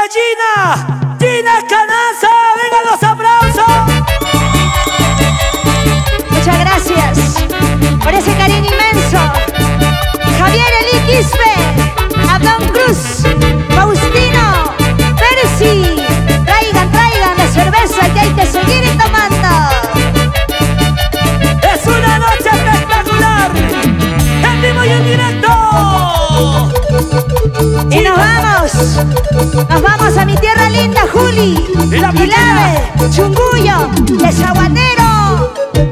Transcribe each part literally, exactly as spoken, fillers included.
Gina, Gina Canaza, vengan los aplausos. Muchas gracias por ese cariño inmenso. Javier Eli Quispe, Abdón Cruz, Faustino, Percy, traigan, traigan la cerveza que hay que seguir tomando. Es una noche espectacular, en vivo y en directo. Y nos vamos, nos vamos a mi tierra linda, Juli, Pilave, Chunguyo, Desaguadero.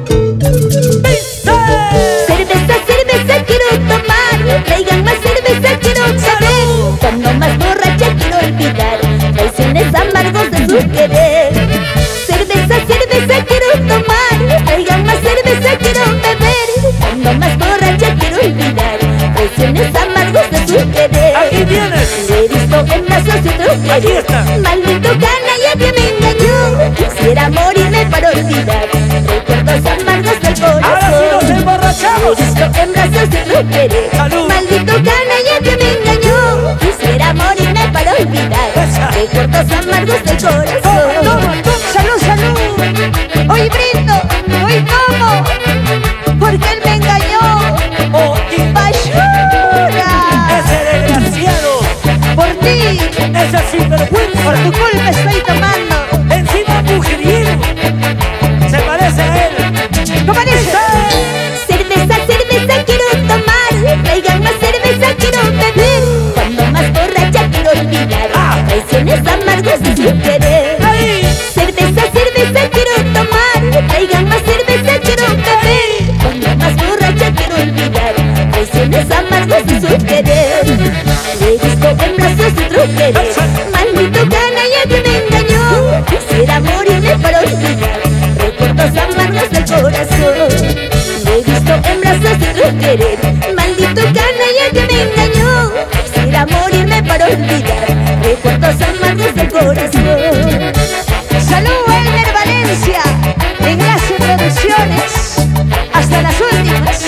Cerveza, cerveza quiero tomar, traigan más cerveza quiero saber. Cuando más borracha quiero olvidar traiciones amargos de su querer. Cerveza, cerveza quiero tomar, traigan más cerveza quiero beber. Cuando más borracha quiero olvidar traiciones amargos de su querer. Aquí tienes. He visto en brazos de otro Aquí querer. está. Maldito canalla que me engañó. Quisiera morirme para olvidar recuerdos amargos del corazón. Ahora sí nos emborrachamos. He visto en brazos de otro querer. Salud. Maldito canalla que me engañó. Quisiera morirme para olvidar Esa. recuerdos amargos del Toma, corazón. toma, toma. Salud, salud. Hoy brindo, hoy tomo, porque él me engañó. Oh, y ¡Basura! ese desgraciado, Por ti, ese por sinvergüenza, tu culpa estoy tomando. encima mujeriego, se parece a él. ¿Cómo dice? Cerveza, cerveza quiero tomar, traigan más cerveza quiero beber. Cuando más borracha quiero olvidar Ah. traiciones amargos de su querer. Ahí, Cerveza, cerveza quiero tomar, traigan más cerveza quiero beber. Cuando más borracha quiero olvidar traiciones amargos de su querer. Le he visto en brazos de otro querer. Maldito canalla que me engañó. Quisiera morirme para olvidar recuerdos amargos del corazón. Le he visto en brazos de otro querer. Maldito canalla que me engañó. Quisiera morirme para olvidar recuerdos amargos del corazón. Salud, Elmer Valencia, Enlace Producciones, hasta las últimas.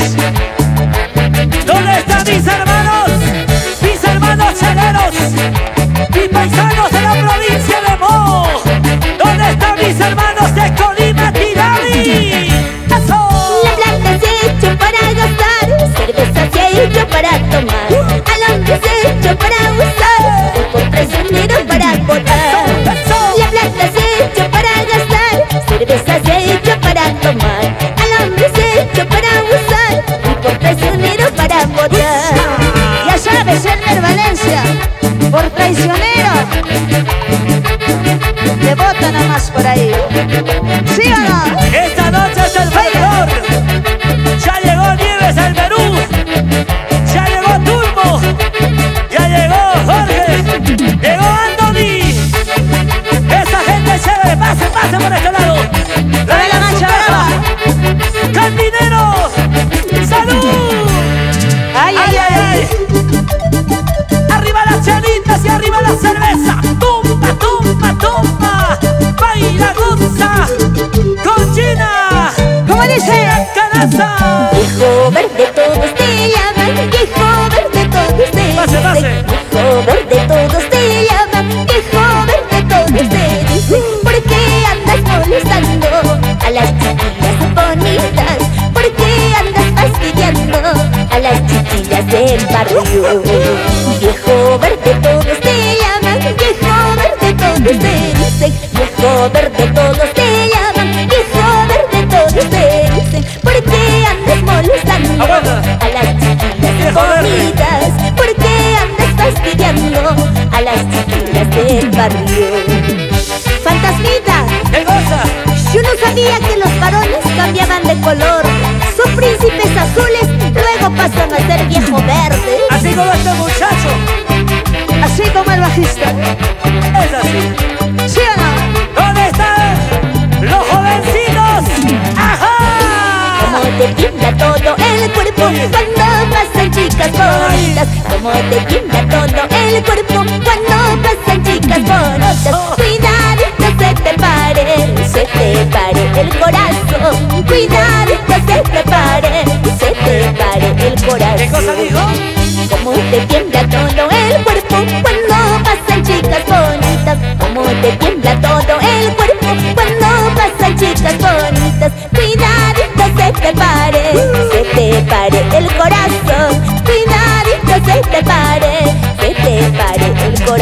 ¿dónde están mis hermanos? Mis hermanos cheleros, mis paisanos de la provincia de Mo. ¿Dónde están mis hermanos de Colima, Tirani? ¡Eso! La plata se ha hecho para gastar, cerveza se ha hecho para tomar, al hombre se ha hecho para usar, y por traicionero para votar. La plata se ha hecho para gastar, cerveza se ha hecho para tomar, al hombre se ha hecho para usar, y por traicionero para votar. Ya sabes, Elmer Valencia, por traicionero, te botan nada más por ahí. ¿Sí o no? Esta noche es el folclor. Ya llegó Nieves al Perú. Ya llegó Turbo. Ya llegó Jorge. Llegó Anthony. Esa gente chévere. Pase, pase por este lado. Dale la mancha brava. Cantinero. ¡Salud! Ay, ay, ay. Arriba las chelitas y arriba la cerveza. Tumba, tumba, tumba. Baila, goza. Con Gina. ¿Cómo dice? Canaza. Viejo verde todos te llaman, viejo verde todos te Pase, pase. dicen. Viejo verde todos te llaman, viejo verde todos te dicen. ¿Por qué andas molestando a las chiquillas bonitas? ¿Por qué andas fastidiando a las chiquillas del barrio? Viejo verde todos te llaman, viejo verde todos te dicen. Viejo verde todos te llaman, viejo verde todos te dicen. ¿Por qué andas molestando Aguanta. a las chiquillas Viejo verde. bonitas? ¿Por qué andas fastidiando a las chiquillas del barrio? Fantasmita, ¿Qué goza? yo no sabía que los varones cambiaban de color. Son príncipes azules, luego pasan a ser viejo verde. Así como este muchacho. Así como el bajista. Es así. ¿Sí o no? ¿Dónde están los jovencitos? ¡Ajá! Como te tiembla todo el cuerpo cuando pasan chicas bonitas. Como te tiembla todo el cuerpo cuando pasan chicas bonitas. Cuidadito se te pare, se te pare el corazón. Cuidadito se te pare, se te pare el corazón. ¿Qué cosa dijo? Como te tiembla todo el cuerpo cuando pasan chicas bonitas.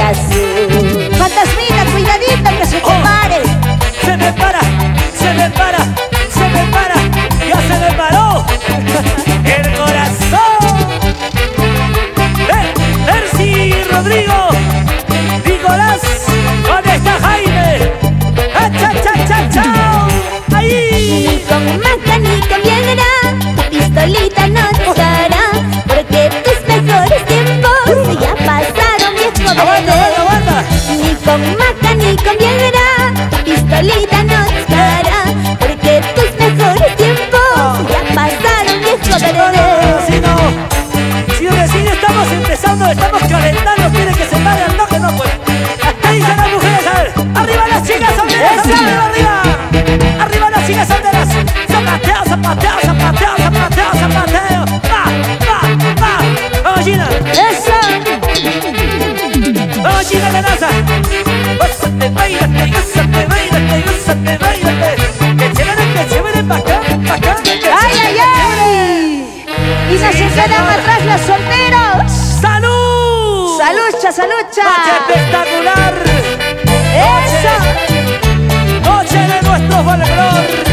corazón. Fantasmita, cuidadito que se te Oh. pare. Se me para, se me para, se me para, ya se me paró el corazón. Eh, Percy, Rodrigo, Nicolás, ¿dónde está Jaime? ¡Ah, cha, cha, cha, chao! Ni ¡Ahí! con maca ni con Viagra, tu pistolita no disparará, porque tus mejores tiempos ya pasaron, viejo ¡Aguanta, aguanta, bebé. aguanta! Ni con maca ni con Viagra, tu pistolita no disparará, porque tus mejores tiempos ya pasaron, viejo No, no, bebé. no, si no, si recién estamos empezando, estamos calentando, quiere que se pare al toque, no pues. ¿Qué dicen las mujeres? A ver, arriba las chicas solteras, arriba, arriba, arriba las chicas solteras. Zapateo, zapateo, zapateo, zapateo, zapateo. Va, va, va. Vamos, Gina, Eso. vamos, Gina, la danza. Gózate, bailate, gózate, bailate, gózate, bailate. Que chévere, que chévere, pa' acá, pa' acá. que ¡Ay, ay, chévere, ay! Y no Sí, se quedan señor. atrás los solteros. ¡Salud! ¡Salucha, salucha! ¡Noche espectacular! ¡Eso! ¡Noche de nuestro folclor!